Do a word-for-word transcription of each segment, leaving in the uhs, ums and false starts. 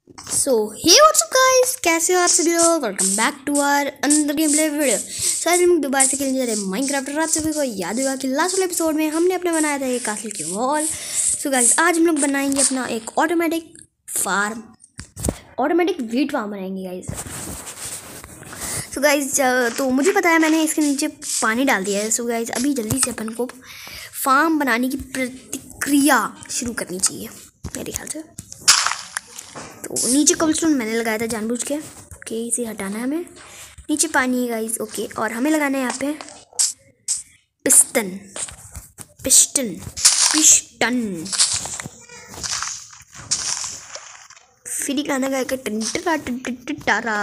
सो hey what's up guys, कैसे हो आप सभी लोग। Welcome back to our another game play video. So आज हम दोबारा से खेलने जा रहे हैं माइनक्राफ्ट। और आप सभी को याद होगा कि लास्ट वाले एपिसोड में हमने अपने बनाया था एक कासल की वॉल। सो गाइस आज हम लोग बनाएंगे अपना एक automatic farm, automatic wheat farm बनाएंगे गाइस। सो गाइस तो मुझे पता है मैंने इसके नीचे पानी डाल दिया है। सो गाइस अभी जल्दी से अपन को फार्म बनाने की प्रतिक्रिया शुरू करनी चाहिए मेरे ख्याल से। तो नीचे कोबलस्टोन मैंने लगाया था जानबूझ के। ओके इसे हटाना है हमें। नीचे पानी है गाइस। ओके और हमें लगाना है यहाँ पे पिस्टन पिस्टन पिस्टन फिर गाना गाया का टंटरा टंटरा।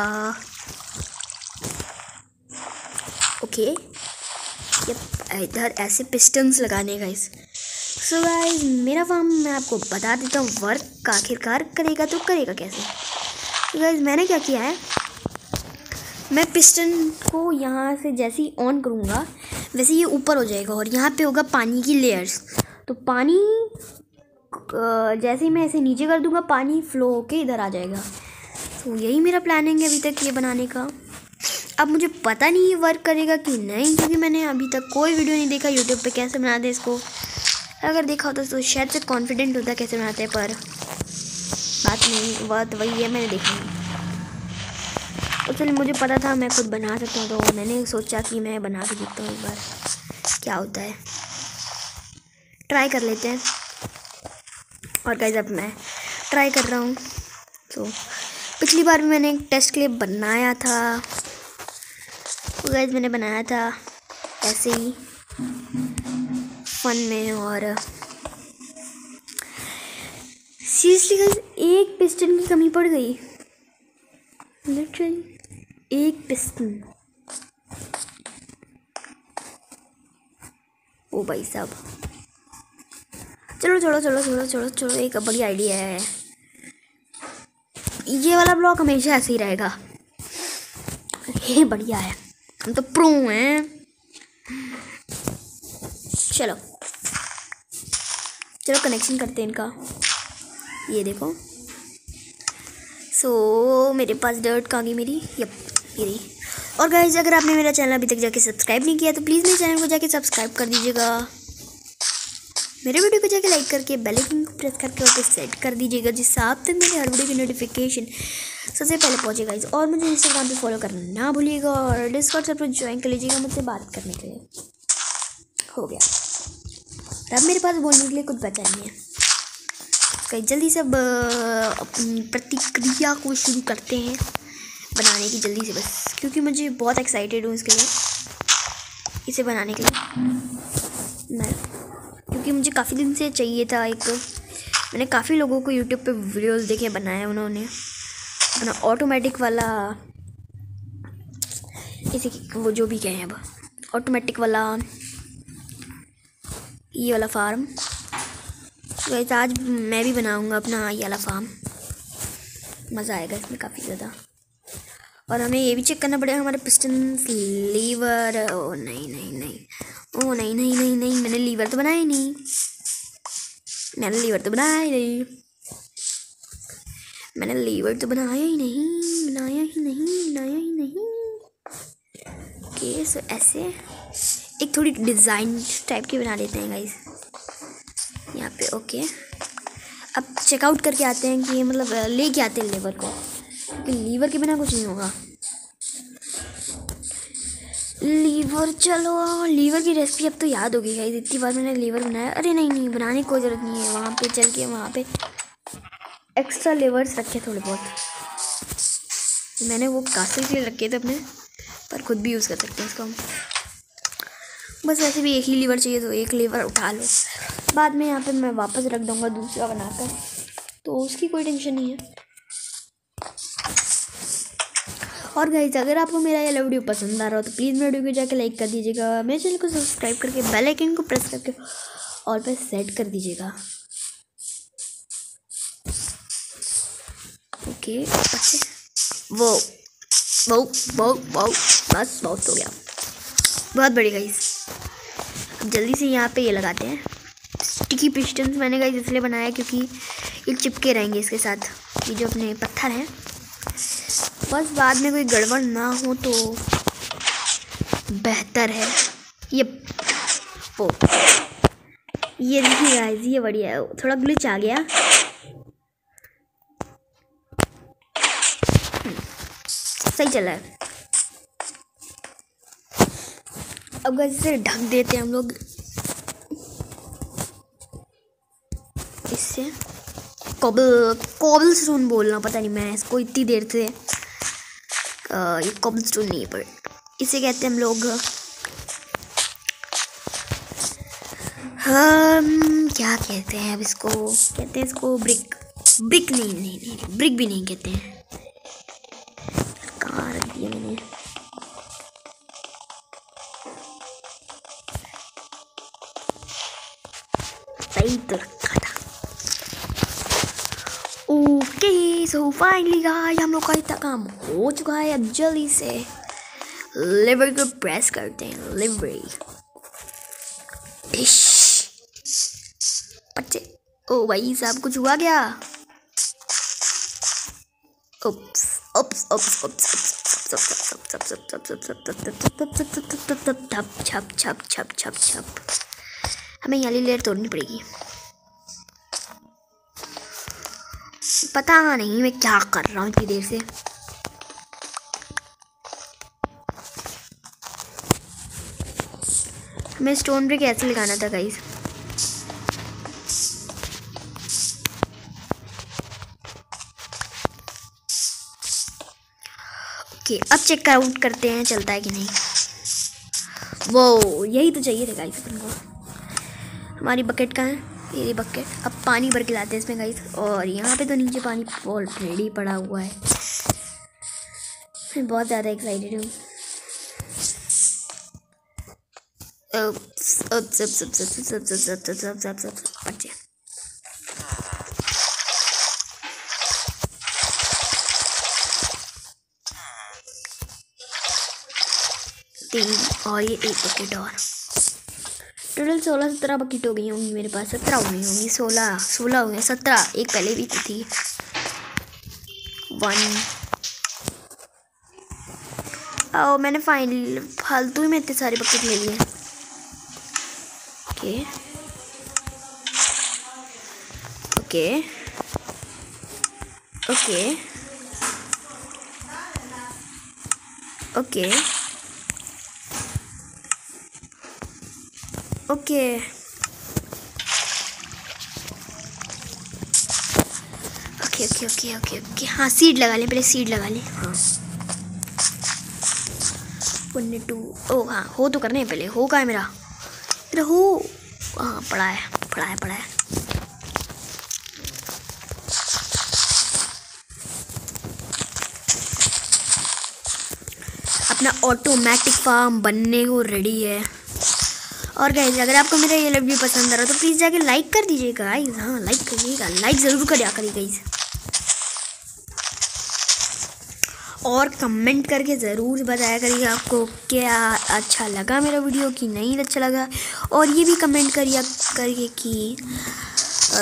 ओके इधर ऐसे पिस्टन्स लगाने हैं गाइस। सो गाइस मेरा फार्म मैं आपको बता देता हूँ वर्क आखिरकार करेगा तो करेगा कैसे। तो गाइस मैंने क्या किया है, मैं पिस्टन को यहाँ से जैसे ही ऑन करूँगा वैसे ये ऊपर हो जाएगा और यहाँ पे होगा पानी की लेयर्स। तो पानी जैसे ही मैं ऐसे नीचे कर दूँगा पानी फ्लो होके इधर आ जाएगा। तो यही मेरा प्लानिंग है अभी तक ये बनाने का। अब मुझे पता नहीं ये वर्क करेगा कि नहीं, क्योंकि मैंने अभी तक कोई वीडियो नहीं देखा यूट्यूब पे कैसे बनाते इसको। अगर देखा होता तो शायद से कॉन्फिडेंट होता कैसे बनाते हैं, पर बात नहीं, बात वही है मैंने देखा नहीं। तो चलिए मुझे पता था मैं खुद बना सकता हूँ, तो मैंने सोचा कि मैं बना के देखता हूँ एक बार क्या होता है, ट्राई कर लेते हैं। और गाइस अब मैं ट्राई कर रहा हूँ। तो पिछली बार भी मैंने एक टेस्ट के लिए बनाया था। तो गाइस मैंने बनाया था ऐसे ही फन में, और सीरियसली गाइस एक पिस्टन की कमी पड़ गई, लिटरली एक पिस्टन। ओ भाई साहब चलो चलो चलो चलो चलो चलो एक बड़ी आइडिया है। ये वाला ब्लॉक हमेशा ऐसे ही रहेगा। ये बढ़िया है, हम तो प्रो हैं। चलो चलो कनेक्शन करते हैं इनका। ये देखो। सो so, मेरे पास डर्ट कहाँ गई मेरी, यप ये रही। और गाइस अगर आपने मेरा चैनल अभी तक जाके सब्सक्राइब नहीं किया तो प्लीज़ मेरे चैनल को जाके सब्सक्राइब कर दीजिएगा। मेरे वीडियो को जाके लाइक करके बेल आइकन को प्रेस करके और सेट कर दीजिएगा, जिससे आप तक मेरे हर वीडियो की नोटिफिकेशन सबसे पहले पहुँचे गाइस। और मुझे इंस्टाग्राम पे फॉलो करना ना भूलिएगा और डिस्कॉर्ड सर्वर पर ज्वाइन कर लीजिएगा मुझसे बात करने के लिए। हो गया, अब मेरे पास बोलने के लिए कुछ बचा नहीं है। कहीं जल्दी से अब अपनी प्रतिक्रिया को शुरू करते हैं बनाने की जल्दी से, बस क्योंकि मुझे बहुत एक्साइटेड हूँ इसके लिए, इसे बनाने के लिए मैं, क्योंकि मुझे काफ़ी दिन से चाहिए था। एक मैंने काफ़ी लोगों को यूट्यूब पे वीडियोस देखे बनाए उन्होंने अपना ऑटोमेटिक वाला, इसे वो जो भी कहें अब ऑटोमेटिक वाला ये वाला फार्म। तो आज मैं भी बनाऊंगा अपना ये वाला फार्म, मज़ा आएगा इसमें काफ़ी ज़्यादा। और हमें ये भी चेक करना पड़ेगा हमारे पिस्टन लीवर। ओ नहीं नहीं नहीं ओ नहीं नहीं नहीं नहीं मैंने लीवर तो बनाया ही नहीं, मैंने लीवर तो बनाया ही नहीं मैंने लीवर तो बनाया ही नहीं बनाया ही नहीं बनाया ही नहीं ओके सो ऐसे एक थोड़ी डिज़ाइन टाइप की बना लेते हैं गाइस यहाँ पे। ओके अब चेकआउट करके आते हैं कि मतलब लेके आते हैं लीवर को, क्योंकि लीवर के बिना कुछ नहीं होगा। लीवर, चलो लीवर की रेसिपी अब तो याद होगी गाइस, इतनी बार मैंने लीवर बनाया। अरे नहीं नहीं बनाने की कोई ज़रूरत नहीं है, वहाँ पे चल के वहाँ पे एक्स्ट्रा लीवर्स रखे थोड़े बहुत, मैंने वो कासल के लिए रखे थे अपने, पर खुद भी यूज़ कर सकते हैं इसको हम। बस वैसे भी एक ही लीवर चाहिए तो एक लीवर उठा लो, बाद में यहाँ पे मैं वापस रख दूँगा दूसरा बनाकर, तो उसकी कोई टेंशन नहीं है। और गाइस अगर आपको मेरा ये वीडियो पसंद आ रहा हो तो प्लीज़ मेरे वीडियो को जाके लाइक कर दीजिएगा, मेरे चैनल को सब्सक्राइब करके बेल आइकन को प्रेस करके और पे सेट कर दीजिएगा। ओके अच्छे वो वो वो वो बस बहुत हो गया, बहुत बड़ी गाइस। अब जल्दी से यहाँ पे ये लगाते हैं स्टिकी पिस्टन्स। मैंने गाइस इसलिए बनाया क्योंकि ये चिपके रहेंगे इसके साथ। ये जो अपने पत्थर हैं, बस बाद में कोई गड़बड़ ना हो तो बेहतर है। ये ओ ये देखिए गाइस, ये बढ़िया है। थोड़ा ग्लिच आ गया, सही चला है। अब गाइस इसे ढक देते हैं हम लोग इससे। कॉबल कॉबल स्टोन बोलना, पता नहीं मैं इसको इतनी देर से आ, ये कॉबल स्टोन नहीं है, पर इसे कहते हैं हम लोग हम क्या कहते हैं अब इसको, कहते हैं इसको ब्रिक। ब्रिक नहीं नहीं नहीं, नहीं ब्रिक भी नहीं कहते हैं। कहाँ रख दिया मैंने, सही तो रखा था। ओके सो फाइनली गाइस हम लोग का इतना काम हो चुका है। अब जल्दी से लिवर को प्रेस करते हैं। लिवर बच्चे, ओ भाई साहब कुछ हुआ क्या? उप्स उप्स उप्स उप्स छप छप छप छप छप। हमें ये वाली लेयर तोड़नी पड़ेगी। पता नहीं मैं क्या कर रहा हूँ इतनी देर से। हमें स्टोन ब्रिक ऐसे लगाना था गाइस। ओके अब चेक आउट करते हैं चलता है कि नहीं। वो यही तो चाहिए था गाइस अपन को। हमारी बकेट कहाँ है? ये बकेट। अब पानी भर के लाते हैं इसमें गाइस। और यहाँ पे तो नीचे पानी ऑलरेडी पड़ा हुआ है। मैं बहुत ज़्यादा एक्साइटेड हूँ। बच्चे तीन और ये एक बकेट और। टोटल सोलह सत्रह बकेट हो गई होंगी मेरे पास। सत्रह हो गई होंगी, सोलह सोलह हो गए, सत्रह। एक पहले भी तो थी। वन ओ मैंने फाइनल फालतू ही में इतने सारे बकेट ले लिए। Okay okay okay okay okay okay okay okay okay okay हाँ सीड लगा लें, पहले सीड लगा लें। हाँ वन टू ओ हाँ हो तो करने पहले। हो कहाँ है मेरा? मेरा हो हाँ पड़ा है पड़ा है पड़ा है। अपना ऑटोमेटिक फार्म बनने को रेडी है। और गाइस अगर आपको मेरा ये वीडियो पसंद आ रहा है तो प्लीज़ जाके लाइक कर दीजिएगा गाइस। हाँ लाइक करिएगा, लाइक ज़रूर करिए करिए गाइस। और कमेंट करके ज़रूर बताया करिएगा आपको क्या अच्छा लगा मेरा वीडियो कि नहीं अच्छा लगा। और ये भी कमेंट करिए करिए कि आ,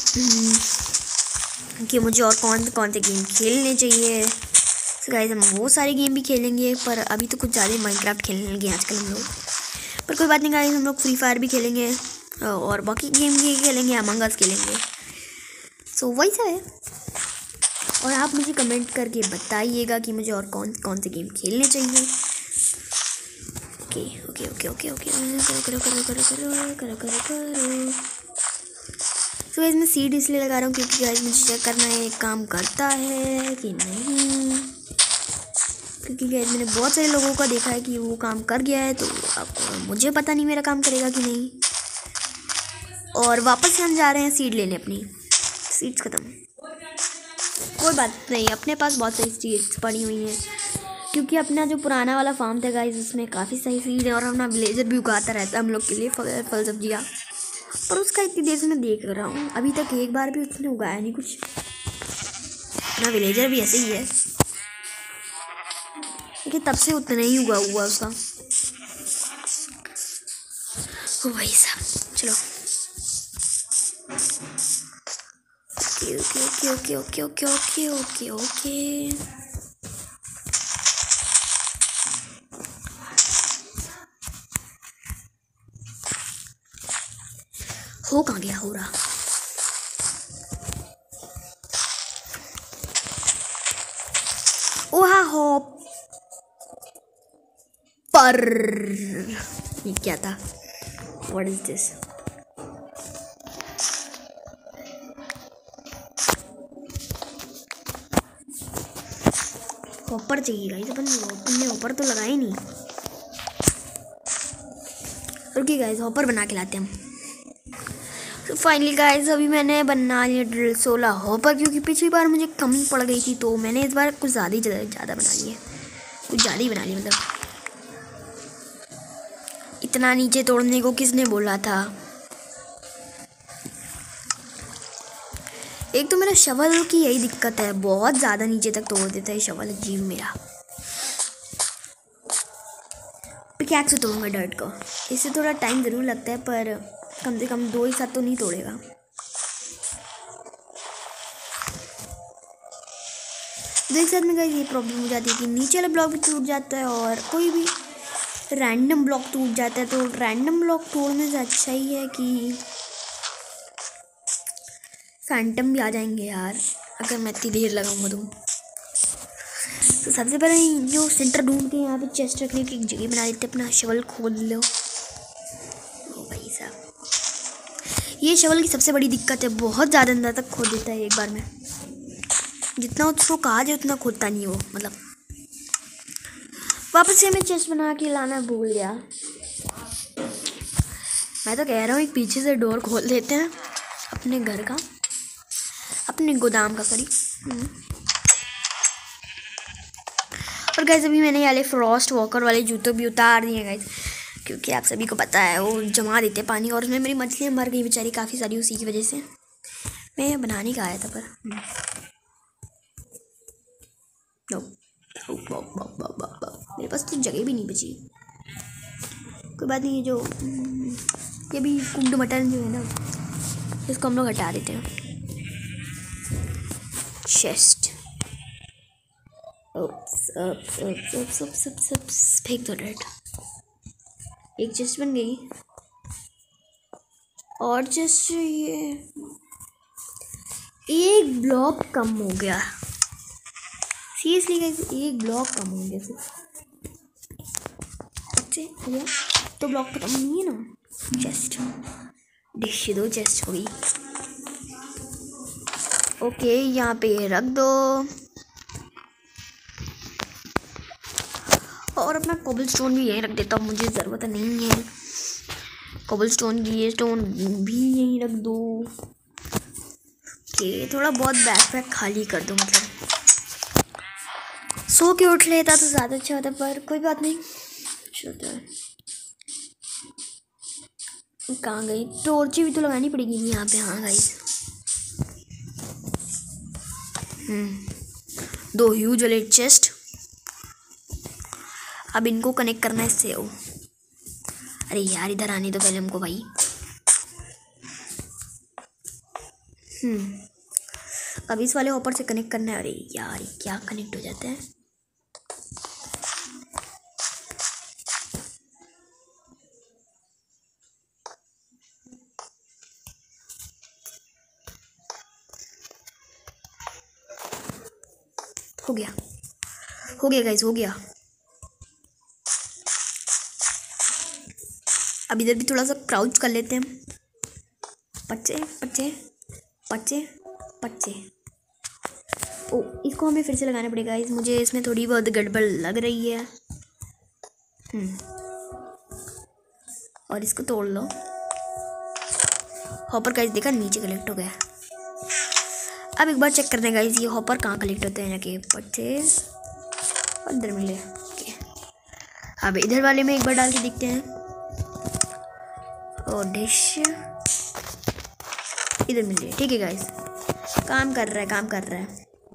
कि मुझे और कौन कौन से गेम खेलने चाहिए। तो गाइस हम वो सारे गेम भी खेलेंगे, पर अभी तो कुछ ज़्यादा माइनक्राफ्ट खेलने लगे आजकल हम लोग। पर कोई बात नहीं गाइस, हम लोग फ्री फायर भी खेलेंगे और बाकी गेम भी खेलेंगे, अमंग अस खेलेंगे। सो वही सा है। और आप मुझे कमेंट करके बताइएगा कि मुझे और कौन कौन से गेम खेलने चाहिए। Okay okay okay okay okay करो करो करो करो करो करो करो करो। तो गाइस मैं सीड इसलिए लगा रहा हूँ क्योंकि गाइस मुझे चेक करना है काम करता है कि नहीं। क्योंकि गाइस मैंने बहुत सारे लोगों का देखा है कि वो काम कर गया है, तो अब मुझे पता नहीं मेरा काम करेगा कि नहीं। और वापस से हम जा रहे हैं सीड लेने अपनी। सीड्स ख़त्म, कोई बात नहीं, अपने पास बहुत सारी सीड्स पड़ी हुई हैं। क्योंकि अपना जो पुराना वाला फार्म था गाइस उसमें काफ़ी सारी सीड है और अपना विलेजर भी उगाता रहता है हम लोग के लिए फल फल सब्जियाँ। पर उसका इतनी देर से मैं देख रहा हूँ, अभी तक एक बार भी उसने उगाया नहीं कुछ। अपना विलेजर भी ऐसे ही है कि तब से उतना ही उगा हुआ उसका। ओ भाई साहब चलो okay okay okay okay okay okay okay okay हो कहाँ गया हो रहा। ओहा हो पर ये क्या था? What is this? हॉपर चाहिए गाइस, अपन ने हॉपर तो लगाए नहीं। रुकिए गाइस, हॉपर बना के लाते हैं हम। तो फाइनली गाइस अभी मैंने बना लिया ड्रिल सोलह हॉपर, क्योंकि पिछली बार मुझे कमी पड़ गई थी तो मैंने इस बार कुछ ज़्यादा ही ज़्यादा बना लिए, कुछ ज़्यादा ही बना लिया। मतलब इतना नीचे तोड़ने को किसने बोला था? एक तो मेरा शवल की यही दिक्कत है, बहुत ज़्यादा नीचे तक तोड़ देता है शवल अजीब मेरा। पिकैक्स से तोड़ूंगा डर्ट को, इससे थोड़ा टाइम ज़रूर लगता है पर कम से कम दो ही साथ तो नहीं तोड़ेगा। देख साथ में ये प्रॉब्लम हो जाती है कि नीचे वाला ब्लॉक भी टूट जाता है और कोई भी रैंडम ब्लॉक टूट जाता है। तो रैंडम ब्लॉक तोड़ने से अच्छा ही है कि फैंटम भी आ जाएंगे यार, अगर मैं इतनी देर लगाऊंगा तो। तो सबसे पहले जो सेंटर ढूंढ के यहाँ पे चेस्ट रखने की एक जगह बना देते, अपना शवल खोल लो। ओ भाई साहब, ये शवल की सबसे बड़ी दिक्कत है, बहुत ज़्यादा अंदर तक खोद देता है एक बार में। जितना उसको कहा जाए उतना खोदता नहीं वो, मतलब वापस से हमें चेस्ट बना के लाना भूल गया। मैं तो कह रहा हूँ एक पीछे से डोर खोल देते हैं अपने घर का, अपने गोदाम का सॉरी। और गाइस अभी मैंने वाले फ्रॉस्ट वॉकर वाले जूते भी उतार दिए गाइस, क्योंकि आप सभी को पता है वो जमा देते पानी, और उसमें मेरी मछलियाँ मर गई बेचारी काफ़ी सारी उसी की वजह से। मैं बनाने का आया था पर मेरे पास तो जगह भी नहीं बची। कोई बात नहीं, जो ये भी कुंड मटन जो है ना, इसको हम लोग हटा देते हैं। चेस्ट फेंक दो रेड। एक चेस्ट बन गई और चेस्ट ये एक ब्लॉक कम हो गया। सीरियसली गाइस एक ब्लॉक कम हो गया सिर्फ। अच्छे भैया तो ब्लॉक तो कम नहीं है ना। चेस्ट डिश दो, चेस्ट हो गई। ओके यहाँ पे रख दो और अपना कोबल स्टोन भी यहीं रख देता हूँ, मुझे ज़रूरत नहीं है कोबल स्टोन की। ये स्टोन भी यहीं रख दो। ओके थोड़ा बहुत बैग पैक खाली कर दो, मतलब सो के उठ लेता तो ज़्यादा अच्छा होता, पर कोई बात नहीं चलता है। कहाँ गई? टॉर्च भी तो लगानी पड़ेगी यहाँ पे। हाँ गाइस हम्म दो ह्यूज वाले चेस्ट, अब इनको कनेक्ट करना है इससे। ओ अरे यार इधर आने दो पहले हमको भाई। हम्म अब इस वाले हॉपर से कनेक्ट करना है। अरे यार क्या कनेक्ट हो जाता है। हो गया हो गया गाइस हो गया। अब इधर भी थोड़ा सा क्राउच कर लेते हैं हम। पच्चे पच्चे पच्चे पच्चे। ओ इसको हमें फिर से लगाना पड़ेगा गाइस, मुझे इसमें थोड़ी बहुत गड़बड़ लग रही है। हम्म और इसको तोड़ लो। हॉपर गाइस देखा नीचे कलेक्ट हो गया। अब एक बार चेक करते हैं गाइस ये हॉपर कहाँ कलेक्ट होते हैं। जाके पच्चे अंदर मिले। ओके अब इधर वाले में एक बार डाल के देखते हैं। और डिश इधर मिल रही है। ठीक है गाइस काम कर रहा है काम कर रहा है।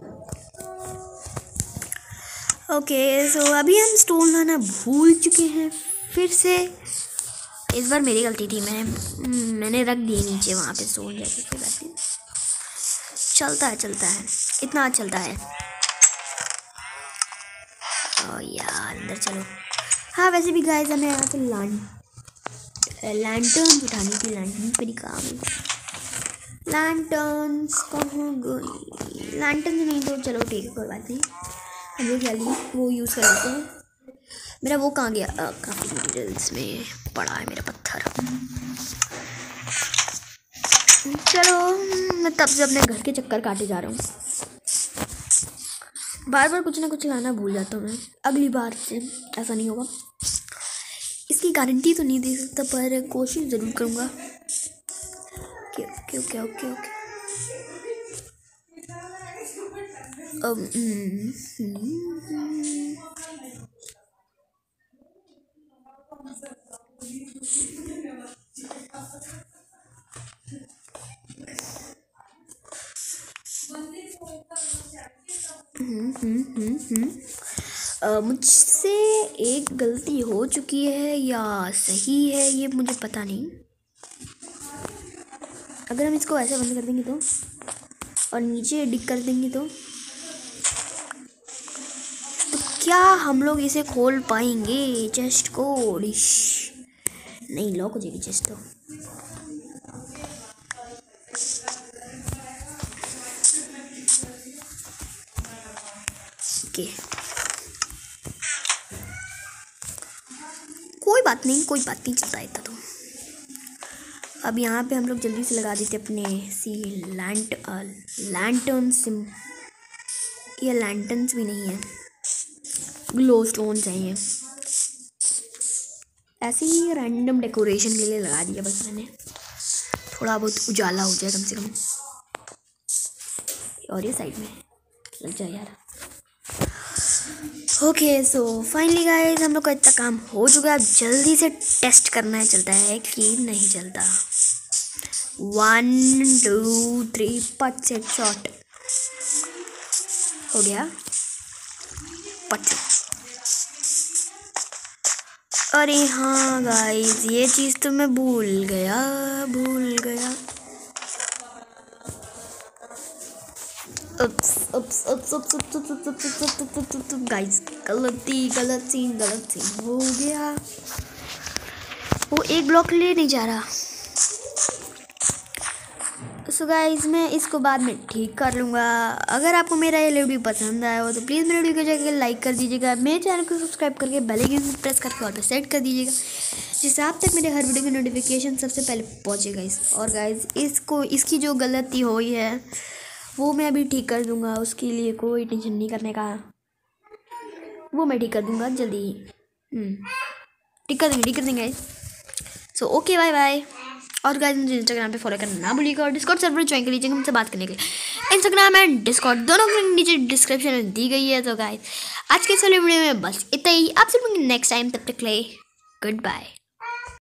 ओके सो अभी हम स्टोन लाना भूल चुके हैं फिर से। इस बार मेरी गलती थी, मैंने मैंने रख दिए नीचे वहाँ पे स्टोन। जैसे कोई बात नहीं चलता है चलता है इतना चलता है। ओ यार अंदर चलो। हाँ वैसे भी गाइस हमें यहाँ से लैंटर्न उठाने की, लैंटर्न पर ही काम है। लैंटर्न्स कहाँ गई? लैंटर्न नहीं तो चलो ठीक है कोई बात नहीं, हम लोग जल्दी वो यूज़ कर लेते हैं। मेरा वो कहाँ गया? काफ़ी मटेरियल्स में पड़ा है मेरा पत्थर। चलो मैं तब से अपने घर के चक्कर काटे जा रहा हूँ। बार बार कुछ ना कुछ लाना भूल जाता हूँ मैं। अगली बार से ऐसा नहीं होगा, इसकी गारंटी तो नहीं दे सकता पर कोशिश ज़रूर करूँगा। Okay okay okay okay okay अब मुझसे एक गलती हो चुकी है या सही है ये मुझे पता नहीं। अगर हम इसको ऐसे बंद कर देंगे तो और नीचे डिग कर देंगे तो तो क्या हम लोग इसे खोल पाएंगे चेस्ट को? डिश नहीं, लॉक हो जाएगी चेस्ट तो। ओके कोई बात नहीं कोई बात नहीं चलता है तो। अब यहाँ पे हम लोग जल्दी से लगा देते अपने सी लैंट लैंटर्न्स। ये लैंटर्न्स भी नहीं है, ग्लो स्टोन चाहिए। ऐसे ही रैंडम डेकोरेशन के लिए लगा दिया बस मैंने, थोड़ा बहुत उजाला हो जाए कम से कम। और ये साइड में लग जाए यार। ओके सो फाइनली गाइस हम लोग का इतना काम हो चुका है। अब जल्दी से टेस्ट करना है चलता है कि नहीं चलता। वन टू थ्री पट से शॉट हो गया। पट। अरे हाँ गाइस ये चीज़ तो मैं भूल गया भूल गया उप्स उप्स उप्स उप्स उप्स उप्स उप्स उप्स उप्स गाइस गलती गलत सीन गलत सीन हो गया। वो एक ब्लॉक ले नहीं जा रहा। सो गाइस मैं इसको बाद में ठीक कर लूँगा। अगर आपको मेरा ये वीडियो पसंद आया हो तो प्लीज़ मेरे वीडियो को जाकर लाइक कर दीजिएगा। मेरे चैनल को सब्सक्राइब करके बेल आइकन प्रेस करके ऑल पे सेट कर दीजिएगा, जिससे आप तक मेरे हर वीडियो की नोटिफिकेशन सबसे पहले पहुँचेगा। इस और गाइस इसको इसकी जो गलती हुई है वो मैं अभी ठीक कर दूँगा, उसके लिए कोई टेंशन नहीं करने का। वो मैं ठीक कर दूँगा जल्दी ही। ठीक कर देंगे ठीक कर देंगे सो ओके बाय बाय। और गाइस मुझे इंस्टाग्राम पे फॉलो करना ना भूलिएगा और डिस्कॉर्ड सर्वर ज्वाइन कर लीजिएगा मुझसे बात करने के लिए। इंस्टाग्राम एंड डिस्कॉर्ड दोनों की नीचे डिस्क्रिप्शन में दी गई है। तो गाइस आज के इस वीडियो में बस इतना ही। आपसे मिलेंगे नेक्स्ट टाइम, तब तक के लिए गुड बाय।